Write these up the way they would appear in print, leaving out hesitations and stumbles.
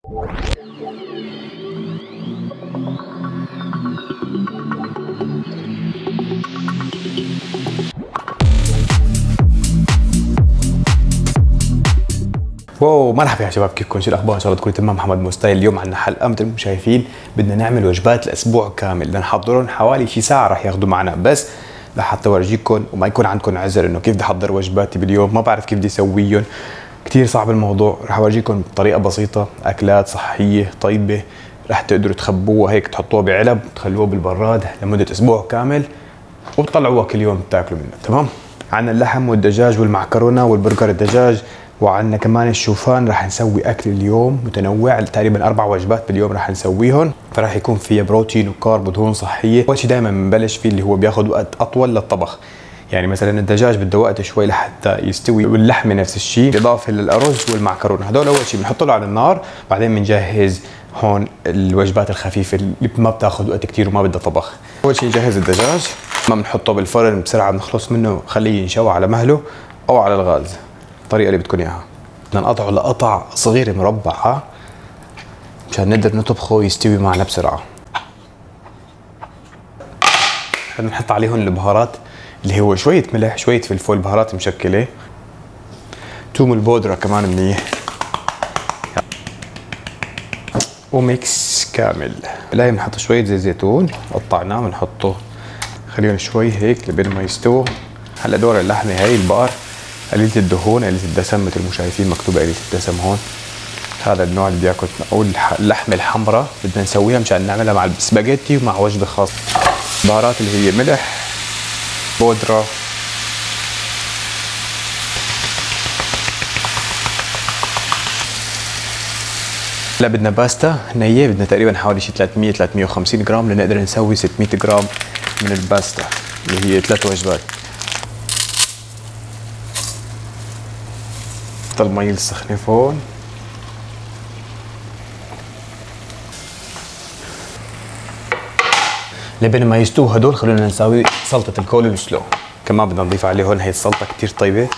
واو، مرحبا يا شباب، كيفكم؟ شو الاخبار؟ ان شاء الله تكونوا تمام. محمد مستايل. اليوم عندنا حلقه مثل ما شايفين، بدنا نعمل وجبات الاسبوع كامل، بدنا نحضرهم حوالي شي ساعه رح ياخذوا معنا، بس لحتى اورجيكم وما يكون عندكم عذر انه كيف بدي احضر وجباتي باليوم، ما بعرف كيف بدي اسويهم، كثير صعب الموضوع. رح اورجيكم بطريقه بسيطه اكلات صحيه طيبه رح تقدروا تخبوها هيك، تحطوها بعلب تخلوها بالبراد لمده اسبوع كامل وبتطلعوها كل يوم تاكلوا منها. تمام. عندنا اللحم والدجاج والمعكرونه والبرجر الدجاج، وعندنا كمان الشوفان. رح نسوي اكل اليوم متنوع، تقريبا 4 وجبات باليوم رح نسويهم، فراح يكون فيها بروتين وكارب ودهون صحيه. اول شيء دائما بنبلش فيه اللي هو بياخذ وقت اطول للطبخ، يعني مثلا الدجاج بده وقت شوي لحتى يستوي، واللحمه نفس الشيء، بالاضافه للارز والمعكرونه. هدول اول شيء بنحط له على النار، بعدين بنجهز هون الوجبات الخفيفه اللي ما بتاخذ وقت كثير وما بدها طبخ. اول شيء نجهز الدجاج، ما بنحطه بالفرن بسرعه، بنخلص منه خليه ينشوى على مهله او على الغاز، الطريقه اللي بدكم اياها. بدنا نقطعه لقطع صغيره مربعه مشان نقدر نطبخه ويستوي معنا بسرعه. بدنا نحط عليهم البهارات اللي هو شويه ملح، شويه فلفل، بهارات مشكله، توم البودره كمان منيح، وميكس كامل. لا بنحط شويه زيت زيتون قطعناه بنحطه، خليهم شوي هيك لبين ما يستووا. هلا دور اللحمه هي البقر قليله الدهون قليله الدسم، مثل ما شايفين مكتوبه قليله الدسم هون. هذا النوع اللي بياكل، او اللحمه الحمراء بدنا نسويها مشان نعملها مع السباجيتي ومع وجبه خاصه. بهارات اللي هي ملح، بودره، هلا بدنا باستا نيه، بدنا تقريبا حوالي شي 300-350 جرام لنقدر نسوي 600 جرام من الباستا اللي هي 3 وجبات. نحط المي السخنه فوق، لبين ما يستووا هدول خلونا نسوي سلطه الكول سلو. كمان بدنا نضيف عليه هون هي السلطه كثير طيبه.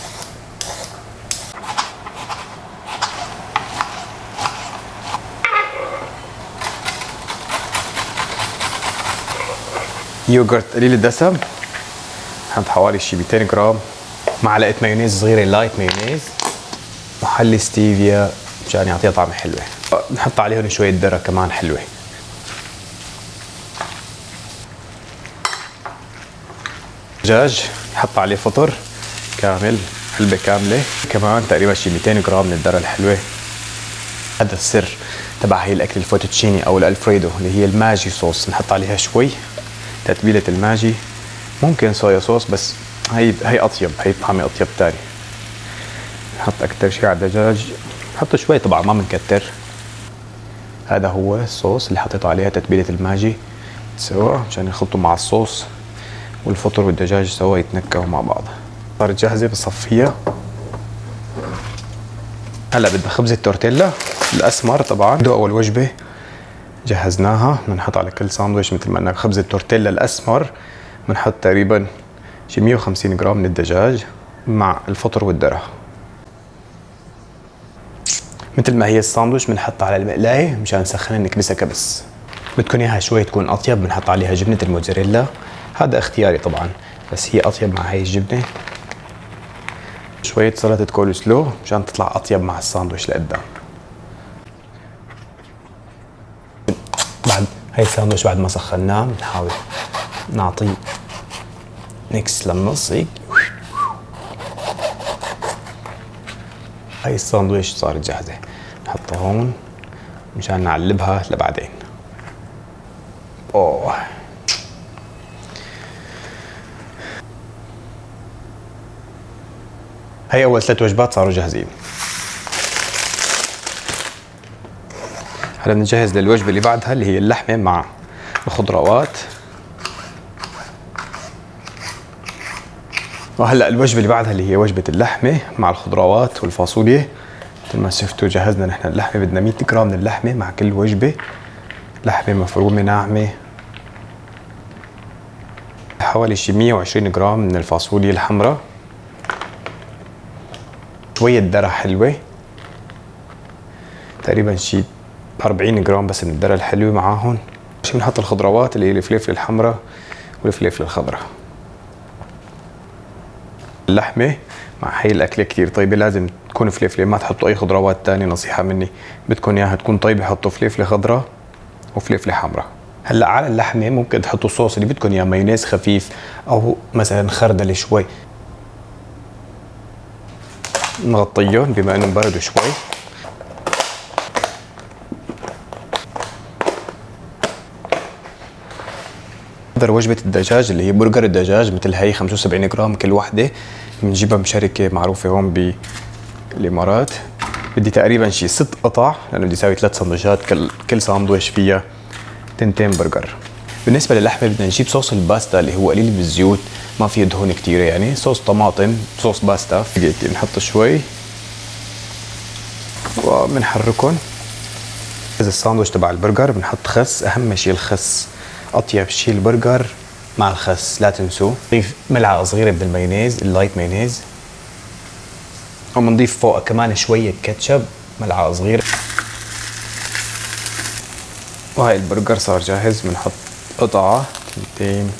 يوغرت قليل الدسم، حط حوالي شي 200 جرام، معلقه مايونيز صغيره لايت مايونيز، محلي ستيفيا مشان يعطيها طعمه حلوه. نحط عليهم شويه ذره كمان حلوه. دجاج نحط عليه فطر كامل، علبه كامله، كمان تقريبا شي 200 جرام من الذره الحلوه. هذا السر تبع هي الاكل الفوتوتشيني او الالفريدو اللي هي الماجي صوص، نحط عليها شوي تتبيله الماجي، ممكن صويا صوص بس هي اطيب، هي طعمه اطيب تاني. نحط اكثر شيء على الدجاج، نحط شوي طبعا ما بنكتر. هذا هو الصوص اللي حطيت عليها تتبيله الماجي سوا مشان يخلطوا مع الصوص، والفطر والدجاج سوا يتنكهوا مع بعض. صارت جاهزه بصفيها. هلا بدنا خبز التورتيلا الاسمر، طبعا دو اول وجبه جهزناها. بدنا نحط على كل ساندويش مثل ما قلنا خبز التورتيلا الاسمر، بنحط تقريبا شي 150 جرام من الدجاج مع الفطر والذره. مثل ما هي الساندويش بنحط على المقلايه مشان نسخنها نكبسها كبس. بدكم اياها شوي تكون اطيب بنحط عليها جبنه الموتزاريلا، هذا اختياري طبعا بس هي اطيب مع هاي الجبنه. شويه سلطه كول سلو مشان تطلع اطيب مع الساندويش لقدام. بعد هاي الساندويش بعد ما سخناه بنحاول نعطيه ميكس للنص هيك. هاي الساندويش صارت جاهزه، نحطها هون مشان نعلبها لبعدين. اوه هي اول 3 وجبات صاروا جاهزين. هلا بنجهز للوجبه اللي بعدها اللي هي اللحمه مع الخضروات. وهلا الوجبه اللي بعدها اللي هي وجبه اللحمه مع الخضروات والفاصوليا. مثل ما شفتوا جهزنا نحن اللحمه، بدنا 100 جرام من اللحمه مع كل وجبه، لحمه مفرومه ناعمه، حوالي شي 120 جرام من الفاصوليا الحمراء، شويه ذره حلوه، تقريبا شي 40 جرام بس من الذرة الحلوة معاهم. شي بنحط الخضروات اللي هي الفلفل الحمراء والفلفل الخضراء. اللحمة مع هي الأكلة كتير طيبة لازم تكون فلفلة، ما تحطوا أي خضروات تانية، نصيحة مني. بدكم إياها تكون طيبة حطوا فلفلة خضراء وفلفلة حمراء. هلا على اللحمة ممكن تحطوا صوص اللي بدكم إياه، مايونيز خفيف أو مثلا خردل شوي. نغطيهم بما إنهم بردوا شوي. وجبة الدجاج اللي هي برجر الدجاج مثل هي 75 جرام كل وحدة، بنجيبها بشركة معروفة هون بالإمارات. بدي تقريبا شي 6 قطع لأنه بدي أسوي 3 سندويشات، كل ساندويش فيها 2 برجر. بالنسبة للحمة بدنا نجيب صوص الباستا اللي هو قليل بالزيوت، ما فيه دهون كتيرة، يعني صوص طماطم، صوص باستا. بنحط شوي وبنحركهم. إذا الساندويش تبع البرجر بنحط خس، أهم شي الخس، أطيب شي البرجر مع الخس لا تنسوا. نضيف ملعقة صغيرة من المايونيز، اللايت مايونيز، وبنضيف فوقها كمان شوية كاتشب، ملعقة صغيرة. وهاي البرجر صار جاهز. بنحط قطعة 2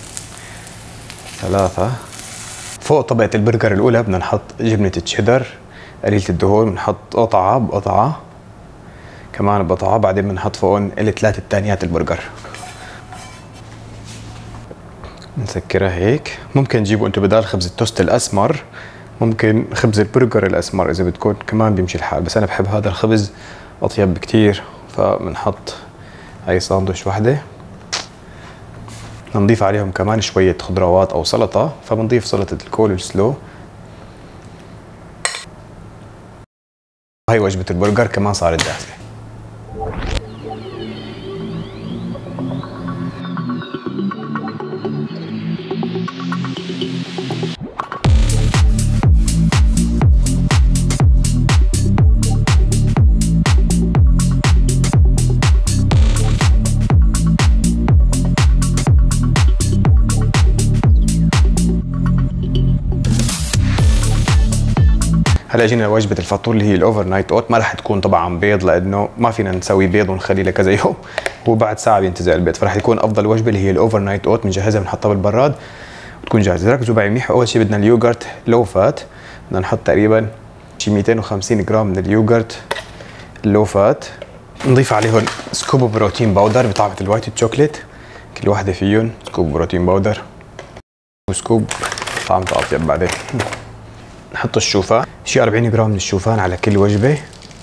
3. فوق طبقة البرجر الأولى بدنا نحط جبنة تشيدر قليلة الدهون، بنحط قطعة بقطعة كمان بقطعة، بعدين بنحط فوقهم ال3 التانيات البرجر. نسكرها هيك. ممكن تجيبوا انتم بدال خبز التوست الاسمر، ممكن خبز البرجر الاسمر اذا بدكم كمان بيمشي الحال، بس انا بحب هذا الخبز اطيب بكتير. فبنحط هاي ساندويش وحده. نضيف عليهم كمان شويه خضروات او سلطه، فبنضيف سلطه الكول سلو. هاي وجبه البرجر كمان صارت جاهزه. هلا جينا لوجبه الفطور اللي هي الاوفر نايت اوت. ما رح تكون طبعا بيض لانه ما فينا نسوي بيض ونخليه لكذا يوم وبعد ساعه بينتزع البيض، فرح يكون افضل وجبه اللي هي الاوفر نايت اوت. بنجهزها بنحطها بالبراد وتكون جاهزه. ركزوا معي منيح. اول شيء بدنا اليوغرت لو فات، بدنا نحط تقريبا شي 250 جرام من اليوغرت اللو فات. نضيف عليهم سكوب بروتين باودر بطعمه الوايت تشوكلت، كل واحده فيهم سكوب بروتين باودر وسكوب طعمته اطيب. بعدين نحط الشوفان، شي 40 جرام من الشوفان على كل وجبه.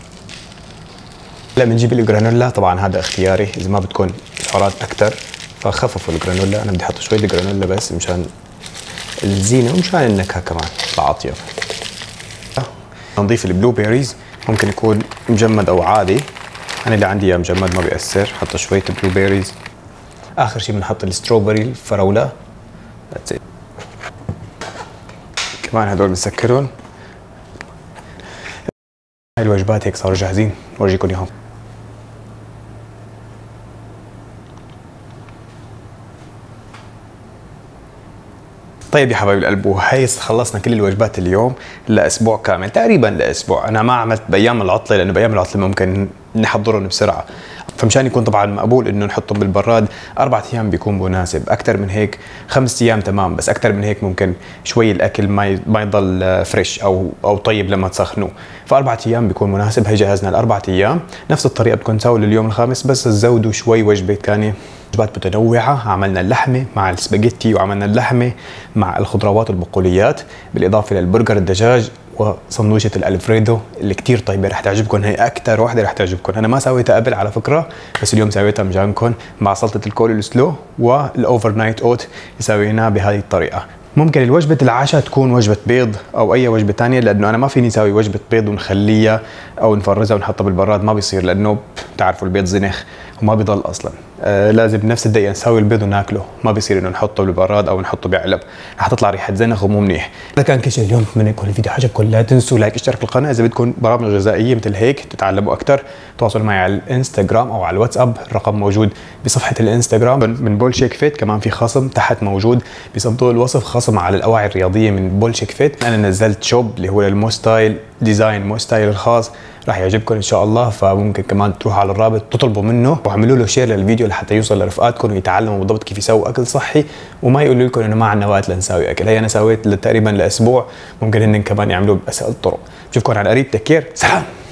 هلا بنجيب الجرانولا، طبعا هذا اختياري، اذا ما بدكم سعرات اكثر فخففوا الجرانولا. انا بدي احط شوي الجرانولا بس مشان الزينه ومشان النكهه كمان تطلع اطيب. نضيف البلو بيريز، ممكن يكون مجمد او عادي، انا اللي عندي اياه مجمد ما بيأثر. حط شويه بلو بيريز. اخر شيء بنحط الستروبري الفراوله. كمان هدول بنسكرهم. هاي الوجبات هيك صاروا جاهزين، بورجيكم اياهم. طيب يا حبايب القلب، وهي خلصنا كل الوجبات اليوم لاسبوع كامل، تقريبا لاسبوع. انا ما عملت بايام العطله لانه بايام العطله ممكن نحضرهم بسرعه، فمشان يكون طبعا مقبول انه نحطهم بالبراد 4 ايام بيكون مناسب. اكثر من هيك 5 ايام تمام، بس اكثر من هيك ممكن شوي الاكل ما يضل فريش او طيب لما تسخنوه. ف4 ايام بيكون مناسب. هي جهزنا ال4 ايام. نفس الطريقه بدكم تسووا لليوم الخامس، بس تزودوا شوي وجبه ثانيه. وجبات متنوعه، عملنا اللحمه مع السباجيتي وعملنا اللحمه مع الخضروات والبقوليات، بالاضافه للبرجر الدجاج وصندوقة الالفريدو اللي كتير طيبه، رح تعجبكم. هي اكثر وحده رح تعجبكم. انا ما سويتها قبل على فكره، بس اليوم سويتها مشانكم مع سلطه الكول سلو والاوفر نايت اوت اللي سويناه بهذه الطريقه. ممكن الوجبه العشاء تكون وجبه بيض او اي وجبه ثانيه، لانه انا ما فيني اسوي وجبه بيض ونخليها او نفرزها ونحطها بالبراد، ما بيصير، لانه بتعرفوا البيض زنخ وما بيضل اصلا. لازم بنفس الدقيقه نسوي البيض وناكله، ما بيصير انه نحطه بالبراد او نحطه بعلب، رح تطلع ريحه زنخ ومو منيح. اذا كان كل شيء اليوم، بتمنى يكون الفيديو عجبكم. لا تنسوا لايك اشتراك القناه. اذا بدكم برامج غذائيه مثل هيك تتعلموا اكثر، تواصلوا معي على الانستغرام او على الواتساب، الرقم موجود بصفحه الانستغرام من بول شيك فيت. كمان في خصم تحت موجود بصندوق الوصف، خصم على الاواعي الرياضيه من بول شيك فيت. انا نزلت شوب اللي هو المو ستايل ديزاين، مو ستايل الخاص، راح يعجبكم ان شاء الله. فممكن كمان تروحوا على الرابط تطلبوا منه واعملوا له شير للفيديو لحتى يوصل لرفقاتكم ويتعلموا بالضبط كيف يسووا اكل صحي، وما يقولوا لكم انه ما عندنا وقت لنساوي اكل. هي انا سويت تقريبا لاسبوع، ممكن هن كمان يعملوه باسهل الطرق. بشوفكم على قريب، تكير، سلام.